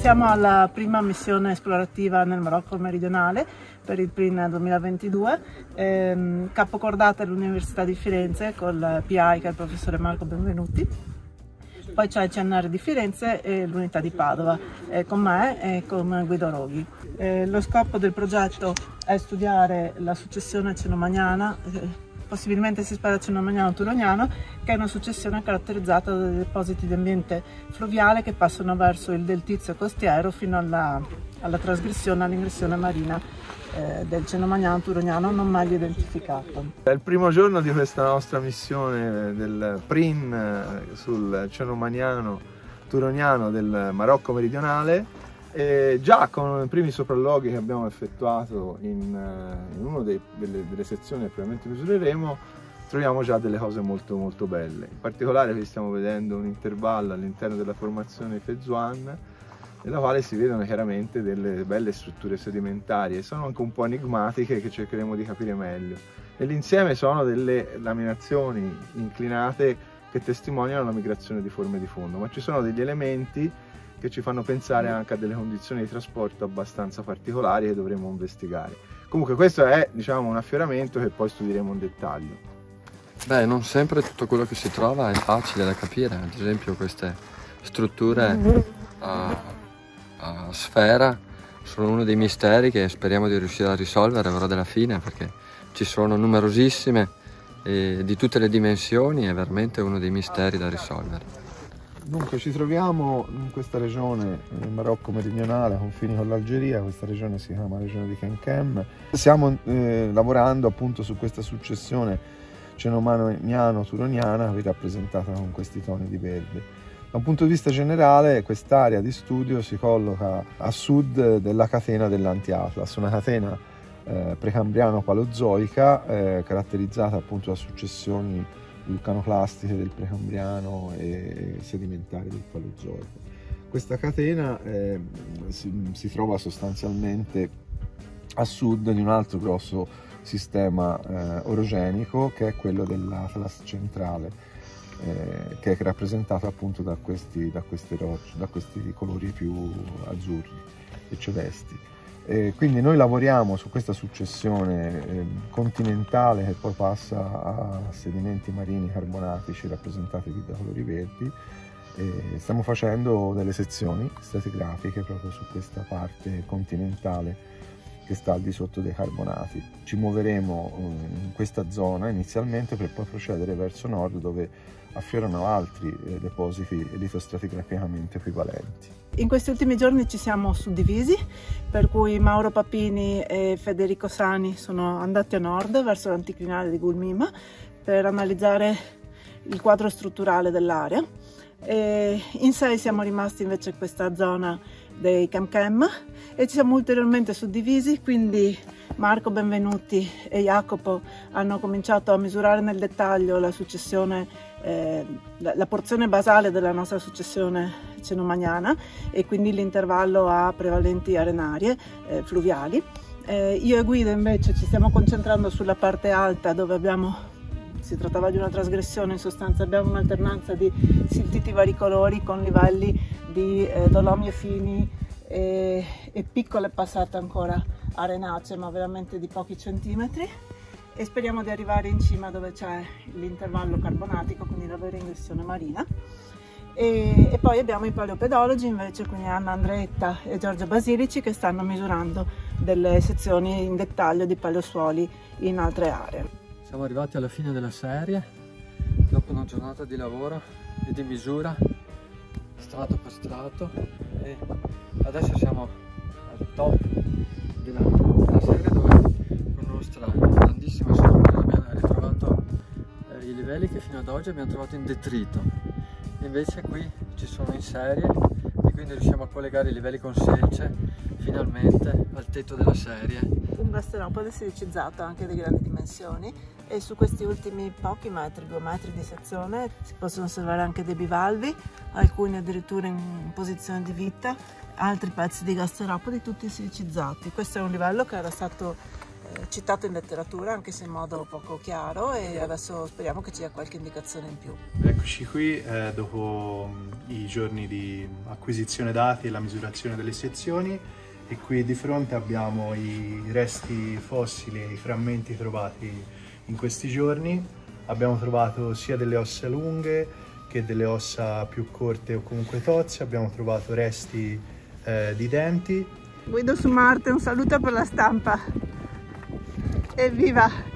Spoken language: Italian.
Siamo alla prima missione esplorativa nel Marocco meridionale per il PRIN 2022, capocordata all'Università di Firenze col PI che è il professore Marco Benvenuti. Poi c'è il CNR di Firenze e l'unità di Padova, con me e con Guido Roghi. Lo scopo del progetto è studiare la successione cenomaniana, possibilmente si spera cenomaniano-turoniano, che è una successione caratterizzata da depositi di ambiente fluviale che passano verso il deltizio costiero fino alla trasgressione, all'ingressione marina del cenomaniano-turoniano non meglio identificato. È il primo giorno di questa nostra missione del PRIN sul cenomaniano-turoniano del Marocco meridionale. E già con i primi sopralluoghi che abbiamo effettuato in una delle sezioni che probabilmente misureremo, troviamo già delle cose molto belle. In particolare qui stiamo vedendo un intervallo all'interno della formazione Fezuan, nella quale si vedono chiaramente delle belle strutture sedimentarie, sono anche un po' enigmatiche che cercheremo di capire meglio. Nell'insieme sono delle laminazioni inclinate che testimoniano la migrazione di forme di fondo, ma ci sono degli elementi che ci fanno pensare anche a delle condizioni di trasporto abbastanza particolari che dovremo investigare. Comunque questo è, diciamo, un affioramento che poi studieremo in dettaglio. Beh, non sempre tutto quello che si trova è facile da capire, ad esempio queste strutture a sfera sono uno dei misteri che speriamo di riuscire a risolvere ora della fine, perché ci sono numerosissime e di tutte le dimensioni, è veramente uno dei misteri da risolvere. Dunque ci troviamo in questa regione, nel Marocco meridionale, a confini con l'Algeria. Questa regione si chiama regione di Kenkem. Stiamo lavorando appunto su questa successione cenomaniano-turoniana qui rappresentata con questi toni di verde. Da un punto di vista generale quest'area di studio si colloca a sud della catena dell'Anti-Atlas, una catena precambriano-paleozoica caratterizzata appunto da successioni vulcanoclastiche del precambriano e sedimentarie del paleozoico. Questa catena si trova sostanzialmente a sud di un altro grosso sistema orogenico che è quello dell'Atlas centrale, che è rappresentato appunto da questi colori più azzurri e celesti. Quindi noi lavoriamo su questa successione continentale che poi passa a sedimenti marini carbonatici rappresentati qui da colori verdi. Stiamo facendo delle sezioni stratigrafiche proprio su questa parte continentale che sta al di sotto dei carbonati. Ci muoveremo in questa zona inizialmente per poi procedere verso nord, dove affiorano altri depositi litostratigraficamente equivalenti. In questi ultimi giorni ci siamo suddivisi, per cui Mauro Papini e Federico Sani sono andati a nord verso l'anticlinale di Gulmima per analizzare il quadro strutturale dell'area. In 6 siamo rimasti invece in questa zona dei Kemkem e ci siamo ulteriormente suddivisi, quindi Marco Benvenuti e Jacopo hanno cominciato a misurare nel dettaglio la successione, la porzione basale della nostra successione cenomaniana e quindi l'intervallo a prevalenti arenarie fluviali. Io e Guido invece ci stiamo concentrando sulla parte alta, dove si trattava di una trasgressione, in sostanza abbiamo un'alternanza di siltiti varicolori con livelli di dolomie fini e piccole passate ancora arenacee, ma veramente di pochi centimetri, e speriamo di arrivare in cima dove c'è l'intervallo carbonatico, quindi la vera ingressione marina. E poi abbiamo i paleopedologi invece, quindi Anna Andretta e Giorgio Basilici, che stanno misurando delle sezioni in dettaglio di paleosuoli in altre aree. Siamo arrivati alla fine della serie, dopo una giornata di lavoro e di misura strato per strato, e adesso siamo al top della serie, dove con nostra grandissima sorpresa abbiamo ritrovato i livelli che fino ad oggi abbiamo trovato in detrito. Invece qui ci sono in serie e quindi riusciamo a collegare i livelli con selce finalmente al tetto della serie. Un gasteropode silicizzato anche di grandi dimensioni, e su questi ultimi pochi metri, 2 metri di sezione, si possono osservare anche dei bivalvi, alcuni addirittura in posizione di vita, altri pezzi di gasteropodi tutti silicizzati. Questo è un livello che era stato citato in letteratura, anche se in modo poco chiaro, e adesso speriamo che ci sia qualche indicazione in più. Eccoci qui dopo i giorni di acquisizione dati e la misurazione delle sezioni, e qui di fronte abbiamo i resti fossili e i frammenti trovati in questi giorni. Abbiamo trovato sia delle ossa lunghe che delle ossa più corte o comunque tozze, abbiamo trovato resti di denti. Guido su Marte, un saluto per la stampa. Evviva!